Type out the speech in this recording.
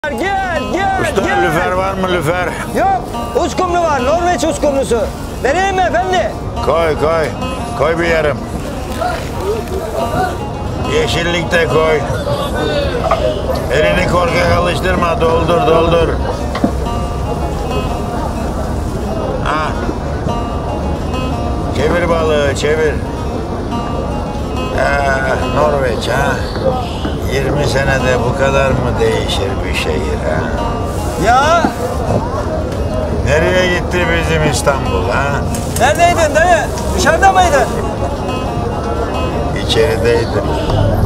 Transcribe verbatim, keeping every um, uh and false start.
Gel, gel, Usta gel. lüfer var mı lüfer? Yok, uskumru var, Norveç uskumrusu. Vereyim mi efendi? Koy koy. Koy bir yarım. Yeşillik de koy. Elini korkak alıştırma. Doldur doldur. Ha. Çevir balığı çevir. Ee, Norveç ha. yirmi senede bu kadar mı değişir bir şehir ha? Ya, Nereye gitti bizim İstanbul ha? neredeydin dayı? Dışarıda mıydın? İçerideydim.